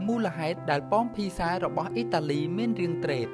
មូលហេតុដែលប៉មភីសារបស់អ៊ីតាលីមានរាងត្រេត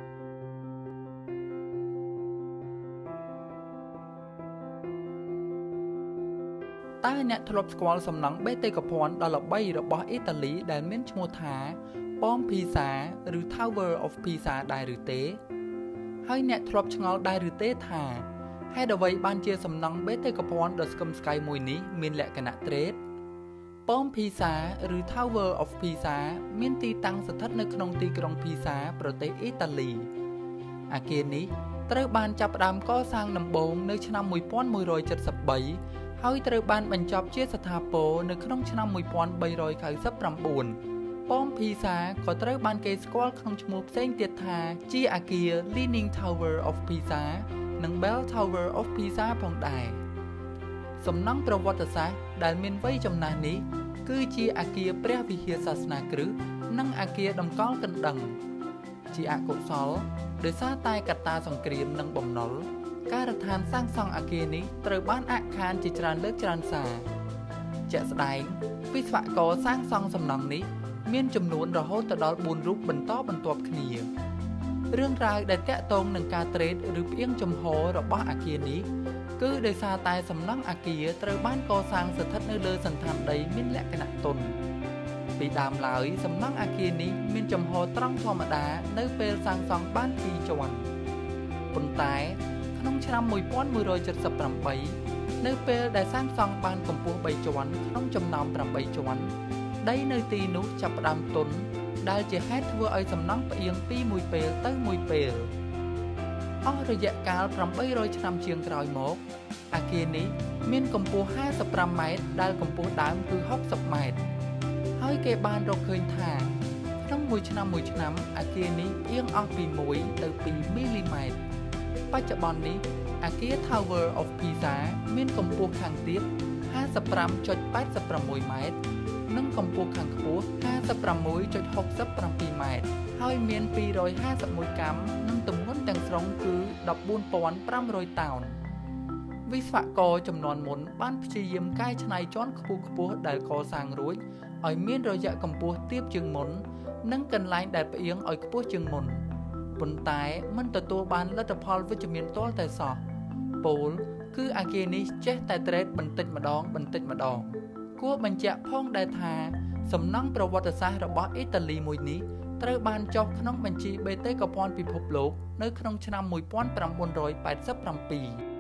តើអ្នកធ្លាប់ស្គាល់សំណង់បេតិកភណ្ឌដ៏ល្បីរបស់អ៊ីតាលីដែលមានឈ្មោះថាប៉មភីសាឬ Tower of Pisa ដែរឬទេហើយអ្នកធ្លាប់ឆ្ងល់ដែរឬទេថាហេតុអ្វីបានជាសំណង់បេតិកភណ្ឌដ៏ស្កឹមស្កៃមួយនេះមានលក្ខណៈត្រេតប៉មភីសាឬ Tower of Pisa មានទីតាំងស្ថិតនៅក្នុងទីក្រុងភីសាប្រទេសអ៊ីតាលីអគារនេះត្រូវបានចាប់ផ្ដើមកសាងដំបូងនៅឆ្នាំ1173ហើយត្រូវបានបញ្ចប់ជាស្ថាពរនៅក្នុងឆ្នាំ1399ប៉មភីសាក៏ត្រូវបានគេស្គាល់ក្នុងឈ្មោះផ្សេងទៀតថាជាអគារ Leaning Tower of Pisa និង Bell Tower of Pisa ផងដែរសំណង់ប្រវត្តិសាស្ត្រដែលមានវ័យចំណាស់នេះគឺជាអគារព្រះវិហារសាសនាគ្រិស្តនិងអគារតម្កល់កណ្ដឹងជាអកុសលដោយសារតែកត្តាសង្គ្រាមនិងបំណុលការដ្ឋានសាងសង់អគារនេះត្រូវបានអាក់ខានជាច្រើនលើកច្រើនសារជាក់ស្ដែងវិស្វករសាងសង់សំណង់នេះមានចំនួនរហូតដល់4រូបបន្តបន្ទាប់គ្នារឿងរ៉ាវដែលតាក់ទងនឹងការត្រេតឬផ្អៀងចំហរបស់អគារនេះគឺដោយសារតែសំណង់អគារត្រូវបានកសាងស្ថិតនៅលើសន្តានដីមានលក្ខណៈទន់ពីដើមឡើយសំណង់អគារនេះមានចំហត្រង់ធម្មតានៅពេលសាងសង់បាន2ជាន់ប៉ុន្តែក្នុងឆ្នាំ1178នៅពេលដែលសាងសង់បានកម្ពស់3ជាន់ក្នុងចំណោម8ជាន់ដីនៅទីនោះចាប់ផ្ដើមទន់ដែលជាហេតុធ្វើឲ្យសំណង់ផ្អៀងពីមួយពេលទៅមួយពេលអស់រយៈកាល800ឆ្នាំជាងក្រោយមកអគារនេះមានកម្ពស់55ម៉ែត្រដែលកម្ពស់ដើមគឺ60ម៉ែត្រហើយគេបានរកឃើញថាក្នុងមួយឆ្នាំអគារនេះផ្អៀងអស់ពី1ទៅ2មីលីម៉ែត្របច្ចុប្បន្ននេះអគារ Tower of Pisa មានកម្ពស់ខាងទាប 55.86 ម៉ែត្រនិងកម្ពស់ខាងខ្ពស់ 56.67 ម៉ែត្រហើយមាន251កាំនិងទម្ងន់ទាំងស្រុងគឺ 14,500 តោនវិស្វករជំនាន់មុនបានព្យាយាមកែច្នៃជាន់ខ្ពស់ដែលកសាងរួចឲ្យមានរយៈកម្ពស់ទាបជាងមុននិងកន្លែងដែលផ្អៀងឲ្យខ្ពស់ជាងមុនប៉ុន្តែមិនទទួលបានលទ្ធផលវិជ្ជមានទាល់តែសោះពោលគឺអគារនេះចេះតែត្រេតបន្តិចម្ដងគួរបញ្ជាក់ផងដែរថាសំណង់ប្រវត្តិសាស្ត្ររបស់អ៊ីតាលីមួយនេះត្រូវបានចុះក្នុងបញ្ជីបេតិកភណ្ឌពិភពលោកនៅក្នុងឆ្នាំ1987